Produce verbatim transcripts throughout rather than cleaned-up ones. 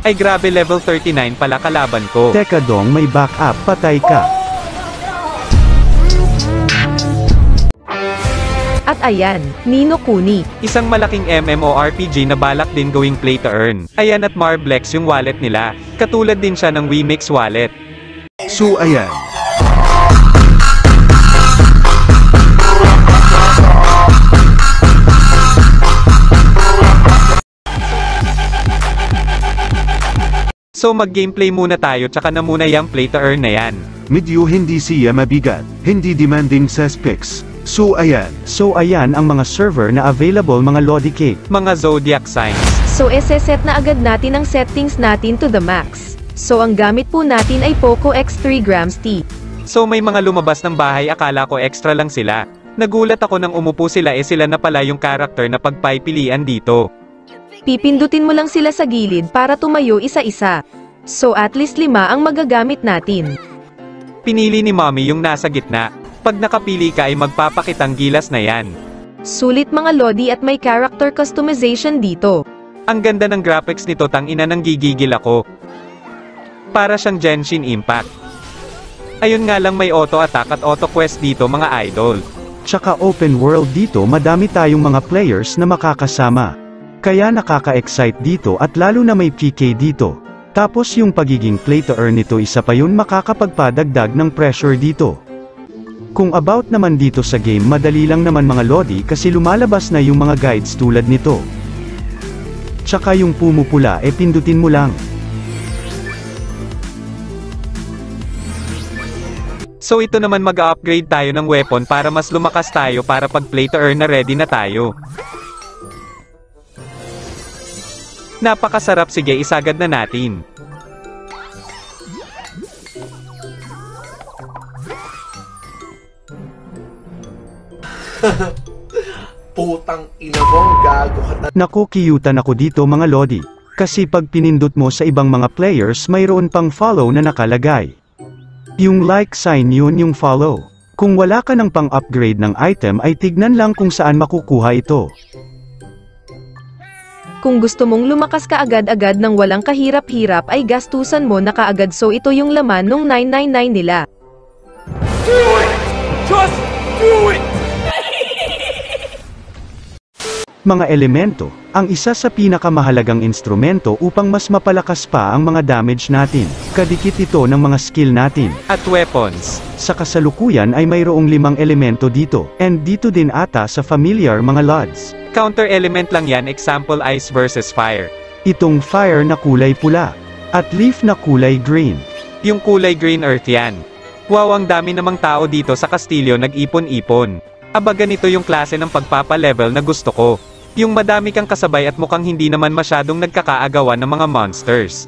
Ay grabe, level thirty-nine pala kalaban ko. Teka dong, may backup, patay ka. At ayan, Ni no Kuni. Isang malaking MMORPG na balak din gawing play to earn. Ayan, at Marblex yung wallet nila. Katulad din siya ng Wemix wallet. So ayan. So mag-gameplay muna tayo, tsaka na muna yung play to earn na yan. Medyo hindi siya mabigat, hindi demanding sa specs. So ayan. So ayan ang mga server na available mga Lodi Cake. Mga zodiac signs. So eseset na agad natin ang settings natin to the max. So ang gamit po natin ay Poco X three grams T. So may mga lumabas ng bahay, akala ko extra lang sila. Nagulat ako nang umupo sila, eh sila na pala yung character na pagpipilian dito. Pipindutin mo lang sila sa gilid para tumayo isa-isa. So at least lima ang magagamit natin. Pinili ni Mommy yung nasa gitna. Pag nakapili ka ay magpapakitang gilas na yan. Sulit mga Lodi, at may character customization dito. Ang ganda ng graphics nito, tangina, nang gigigil ako. Para siyang Genshin Impact. Ayun nga lang, may auto attack at auto quest dito mga idol. Tsaka open world dito, madami tayong mga players na makakasama. Kaya nakaka-excite dito, at lalo na may P K dito. Tapos yung pagiging play to earn nito, isa pa yun makakapagpadagdag ng pressure dito. Kung about naman dito sa game, madali lang naman mga Lodi, kasi lumalabas na yung mga guides tulad nito. Tsaka yung pumupula, e pindutin mo lang. So ito naman, mag-upgrade tayo ng weapon para mas lumakas tayo, para pag play to earn na ready na tayo. Napakasarap, sige, isagad na natin. Putang ina mo, gago ka na. Naku, kiyutan ako dito mga Lodi. Kasi pag pinindot mo sa ibang mga players, mayroon pang follow na nakalagay. Yung like sign, yun yung follow. Kung wala ka ng pang-upgrade ng item, ay tignan lang kung saan makukuha ito. Kung gusto mong lumakas ka agad-agad ng walang kahirap-hirap, ay gastusan mo na kaagad. So ito yung laman nung nine ninety-nine nila. Do it! Just do it! Mga elemento, ang isa sa pinakamahalagang instrumento upang mas mapalakas pa ang mga damage natin. Kadikit ito ng mga skill natin. At weapons. Sa kasalukuyan ay mayroong limang elemento dito, and dito din ata sa familiar mga Lods. Counter element lang yan, example ice versus fire. Itong fire na kulay pula, at leaf na kulay green. Yung kulay green earth yan. Wow, ang dami namang tao dito sa kastilyo, nag-ipon-ipon. Aba, ganito yung klase ng pagpapa-level na gusto ko. Yung madami kang kasabay at mukhang hindi naman masyadong nagkakaagawan ng mga monsters.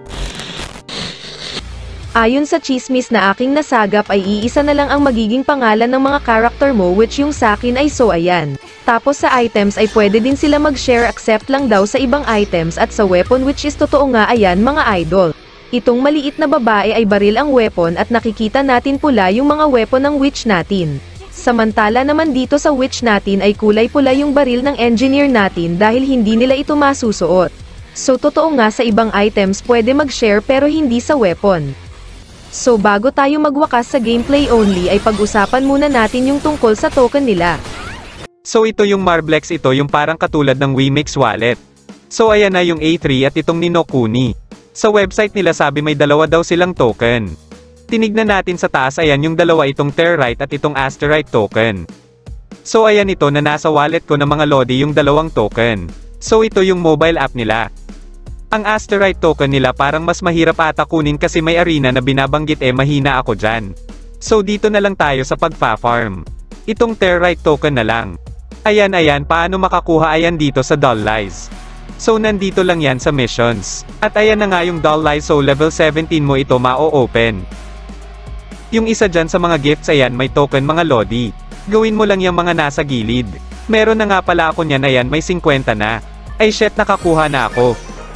Ayon sa chismis na aking nasagap, ay iisa na lang ang magiging pangalan ng mga character mo, which yung sa akin ay so ayan. Tapos sa items ay pwede din sila mag-share accept lang daw sa ibang items, at sa weapon, which is totoo nga ayan mga idol. Itong maliit na babae ay baril ang weapon, at nakikita natin pula yung mga weapon ng witch natin. Samantala naman dito sa witch natin ay kulay pula yung baril ng engineer natin dahil hindi nila ito masusuot. So totoo nga sa ibang items pwede mag-share pero hindi sa weapon. So bago tayo magwakas sa gameplay only, ay pag-usapan muna natin yung tungkol sa token nila. So ito yung Marblex, ito yung parang katulad ng Wemix wallet. So ayan na yung A three at itong Ni no Kuni. Sa website nila sabi may dalawa daw silang token. Tinignan natin sa taas, ayan yung dalawa, itong Territe at itong Asterite token. So ayan ito na nasa wallet ko na mga Lodi, yung dalawang token. So ito yung mobile app nila. Ang Asterite token nila parang mas mahirap ata kunin kasi may arena na binabanggit, eh mahina ako dyan. So dito na lang tayo sa pagpa-farm. Itong Territe token na lang. Ayan ayan, paano makakuha ayan dito sa Dull Lies. So nandito lang yan sa missions. At ayan na nga yung Dull Lies, so level seventeen mo ito ma-o-open. Yung isa dyan sa mga gifts, ayan may token mga Lodi. Gawin mo lang yung mga nasa gilid. Meron na nga pala ako niyan, ayan may fifty na. Ay shit, nakakuha na ako.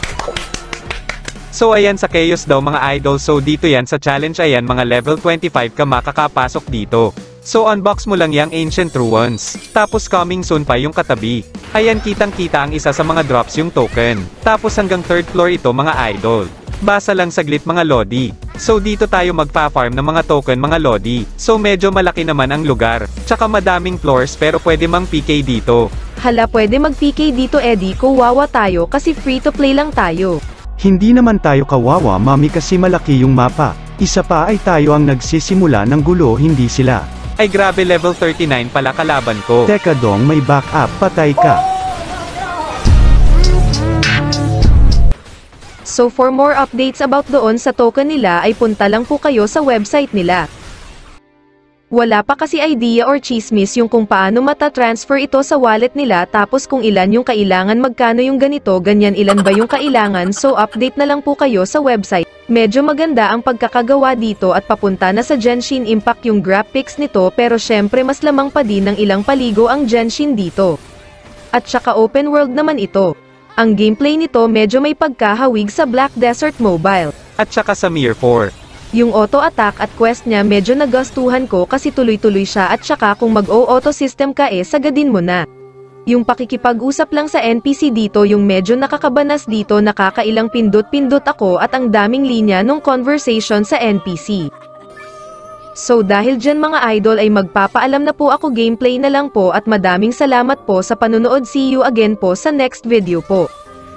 So ayan sa Chaos daw mga idol, so dito yan sa challenge, ayan mga level twenty-five ka makakapasok dito. So unbox mo lang yang Ancient Ruins. Tapos coming soon pa yung katabi. Ayan, kitang-kita ang isa sa mga drops yung token. Tapos hanggang third floor ito mga idol. Basa lang saglit mga lodi. So dito tayo magpa-farm ng mga token mga lodi. So medyo malaki naman ang lugar. Tsaka madaming floors pero pwede mang P K dito. Hala, pwede mag-P K dito Eddie, kawawa tayo kasi free to play lang tayo. Hindi naman tayo kawawa mami kasi malaki yung mapa. Isa pa ay tayo ang nagsisimula ng gulo, hindi sila. Ay grabe, level thirty-nine pala kalaban ko. Teka dong, may backup, patay ka. So for more updates about doon sa token nila ay punta lang po kayo sa website nila. Wala pa kasi idea or chismis yung kung paano mata-transfer ito sa wallet nila, tapos kung ilan yung kailangan, magkano yung ganito, ganyan, ilan ba yung kailangan, so update na lang po kayo sa website. Medyo maganda ang pagkakagawa dito at papunta na sa Genshin Impact yung graphics nito, pero syempre mas lamang pa din ng ilang paligo ang Genshin dito. At saka open world naman ito. Ang gameplay nito medyo may pagkahawig sa Black Desert Mobile. At saka sa Mir four. Yung auto-attack at quest niya medyo nagastuhan ko kasi tuloy-tuloy siya, at saka kung mag-o-auto system ka eh sagadin mo na. Yung pakikipag-usap lang sa N P C dito yung medyo nakakabanas dito, nakakailang pindot-pindot ako at ang daming linya nung conversation sa N P C. So dahil dyan mga idol ay magpapaalam na po ako, gameplay na lang po at madaming salamat po sa panunood, see you again po sa next video po.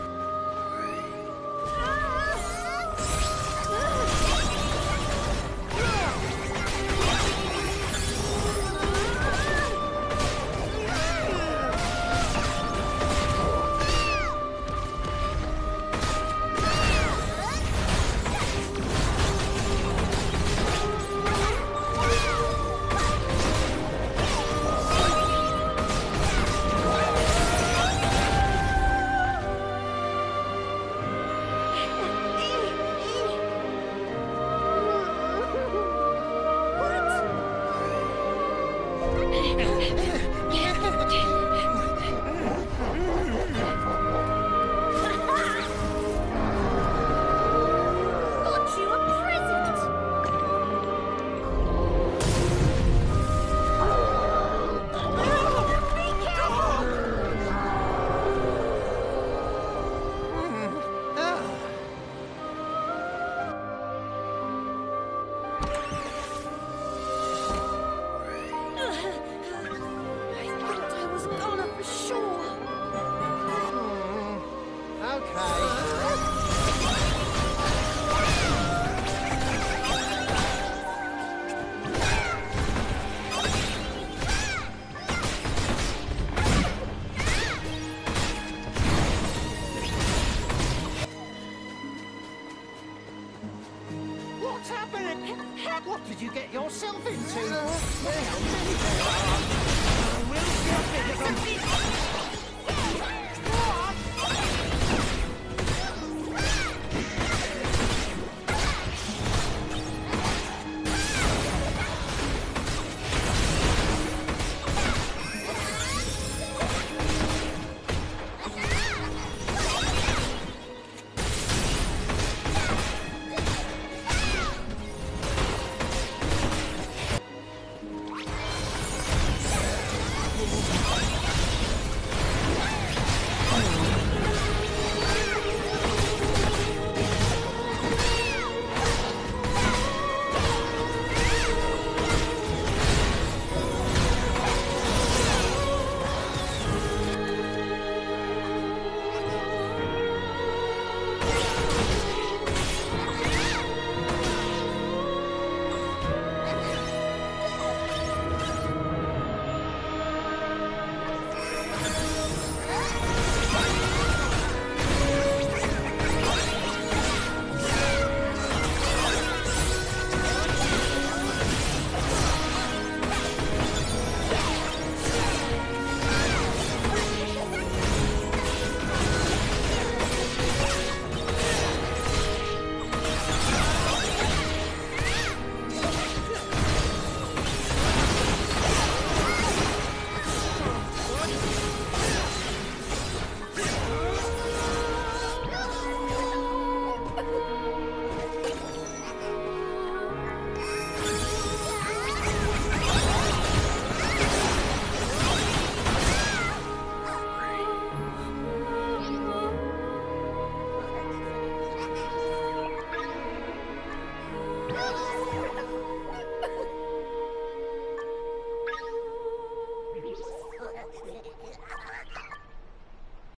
What's happening? What did you get yourself into? Well, many there are. We'll see a bit of them.